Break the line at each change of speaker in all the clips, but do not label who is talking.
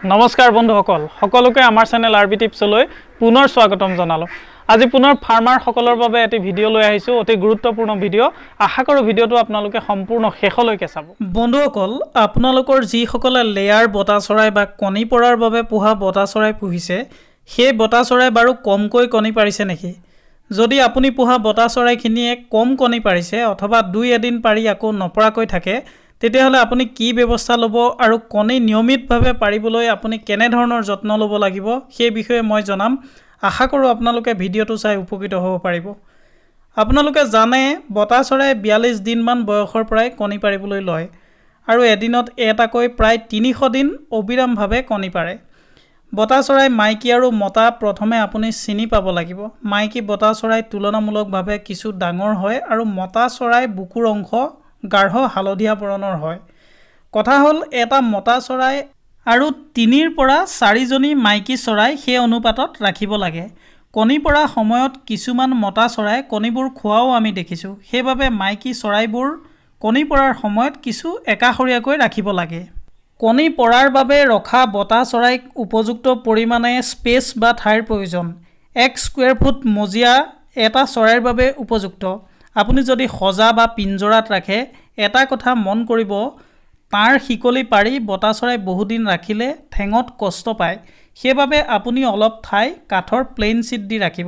নমস্কাৰ বন্ধুসকল সকলোকে আমাৰ চেনেল আৰবি টিপছলৈ পুনৰ স্বাগতম জনালো আজি পুনৰ ফাৰ্মাৰ সকলৰ বাবে এটি ভিডিও লৈ আহিছো অতি গুৰুত্বপূৰ্ণ ভিডিও আশা কৰো ভিডিওটো আপোনালোকে সম্পূৰ্ণ শেষলৈকে চাব বন্ধুসকল আপোনালোকৰ যি সকলে লেয়াৰ বটা চৰাই বা কণী পৰাৰ বাবে পোহা বটা চৰাই পুহিছে সেই বটা চৰাই বাৰু কমকৈ কণী পাৰিছে নেকি যদি আপুনি পোহা বটা চৰাইখিনিয়ে কম কণী পাৰিছে অথবা দুই এদিন পাৰি আকৌ নপৰাকৈ থাকে তেতিয়াহলে আপুনি কি ব্যৱস্থা লব আৰু কণী নিয়মিতভাৱে পাৰিবলৈ আপুনি কেনে ধৰণৰ যত্ন লব লাগিব সেই বিষয়ে মই জনাম আশা কৰো আপোনালোকে ভিডিওটো চাই উপকৃত হ'ব পাৰিব আপোনালোকে জানে বটা চৰাই 42 দিন মান বয়সৰ পৰাই কণী পাৰিবলৈ লয় আৰু এদিনত এটাকৈ প্ৰায় 300 দিন অবিৰামভাৱে কণী পাৰে বটা চৰাই মাইকী আৰু মতা প্ৰথমে আপুনি চিনি পাব লাগিব মাইকী বটা চৰাই তুলনামূলকভাৱে কিছু ডাঙৰ হয় আৰু মতা চৰাই বুকুৰ অংশ গাঢ় হালধীয়া বৰণৰ হয় কথা হল এটা মতা চৰাই আৰু 3 পৰা 4 জনী মাইকী চৰাই সেই অনুপাতত ৰাখিব লাগে কণী পৰা সময়ত কিছুমান মতা চৰাই কণীবোৰ খোৱাও আমি দেখিছো সেইবাবে মাইকী চৰাইবোৰ কণী পৰাৰ সময়ত কিছু একাখৰীয়াকৈ ৰাখিব লাগে কণী পৰাৰ বাবে ৰখা বটা চৰাইক উপযুক্ত পৰিমাণে স্পেচ বা ঠাইৰ প্ৰয়োজন 1 স্কয়াৰ ফুট মজিয়া এটা চৰাইৰ বাবে উপযুক্ত আপুনি যদি খজা বা পিঞ্জৰাত ৰাখে এটা কথা মন কৰিব তাৰ হিকলি পাৰি বটা চৰাই বহু দিন ৰাখিলে ঠেঙত কষ্ট পায় সেইবাবে আপুনি অলপ ঠাই কাঠৰ প্লেন শীট দি ৰাখিব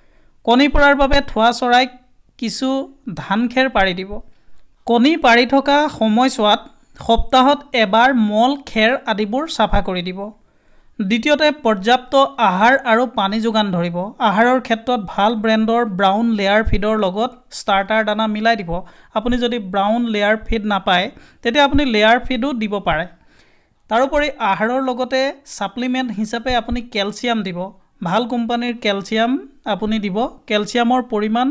কণী পৰাৰ বাবে থোৱা চৰাইক কিছু ধান খেৰ পাৰি দিব কণী পাৰি থকা সময়ছোৱাত সপ্তাহত এবাৰ মল খেৰ আদিবোৰ সাফা কৰি দিব দ্বিতীয়তে পৰ্যাপ্ত আহাৰ আৰু পানী যোগান ধৰিব আহাৰৰ ক্ষেত্ৰত ভাল ব্ৰেণ্ডৰ ব্ৰাউন লেয়াৰ ফিডৰ লগত ষ্টাৰ্টাৰ দানা মিলাই দিব আপুনি যদি ব্ৰাউন লেয়াৰ ফিড নাপায় তেতিয়া আপুনি লেয়াৰ ফিডো দিব পাৰে তাৰোপৰি আহাৰৰ লগতে সাপ্লিমেন্ট হিচাপে আপুনি ক্যালসিয়াম দিব ভাল কোম্পানীৰ ক্যালসিয়াম আপুনি দিব ক্যালসিয়ামৰ পৰিমাণ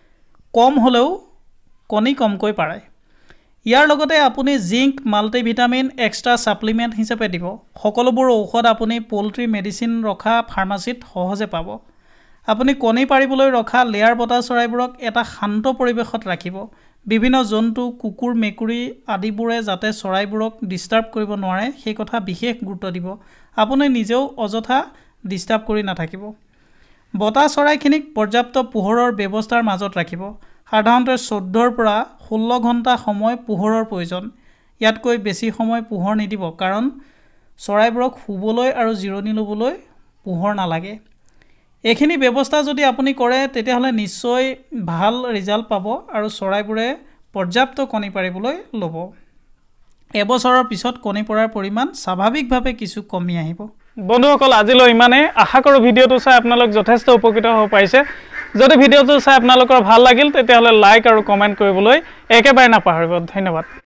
কম হলেও কণী কমকৈ পাৰে ইয়াৰ লগতে আপুনি জিংক মাল্টিভিটামিন এক্সট্ৰা সাপ্লিমেন্ট হিচাপে দিব সকলোবোৰ ঔষধ আপুনি পোল্ট্ৰি মেডিচিন ৰখা ফাৰ্মাসীত সহজে পাব আপুনি কণী পাৰিবলৈ ৰখা লেয়াৰ বটা চৰাইবোৰক এটা শান্ত পৰিবেশত ৰাখিব বিভিন্ন জন্তু কুকুৰ মেকুৰী আদিবোৰে যাতে চৰাইবোৰক ডিস্টাৰ্ব কৰিব নোৱাৰে সেই কথা বিশেষ গুৰুত্ব দিব আপুনি নিজেও অযথা ডিস্টাৰ্ব কৰি নাথাকিব বটা চৰাইখিনিক পৰ্যাপ্ত পোহৰৰ ব্যৱস্থাৰ মাজত ৰাখিব সাধাৰণতে 14 পৰা 16 ঘণ্টা সময় পোহৰৰ প্ৰয়োজন ইয়াতকৈ বেছি সময় পোহৰ নিদিব কাৰণ চৰাইবোৰক শুবলৈ আৰু জিৰণি লবলৈ পোহৰ নালাগে এখিনি ব্যৱস্থা যদি আপুনি কৰে তেতিয়াহলে নিশ্চয় ভাল ৰিজাল্ট পাব আৰু চৰাইবোৰে পৰ্যাপ্ত কণী পাৰিবলৈ ল'ব এবছৰৰ পিছত কণী পৰাৰ পৰিমাণ স্বাভাৱিকভাৱে কিছু কমি আহিব বন্ধুসকল আজিলৈ ইমানে আশা কৰো ভিডিওটো চাই আপোনালোক যথেষ্ট উপকৃত হ'ব পাইছে যদি ভিডিওটো চাই আপোনালোকৰ ভাল লাগিল তেতিয়াহলে লাইক আৰু কমেন্ট কৰিবলৈ একেবাৰে নাপাহৰিব ধন্যবাদ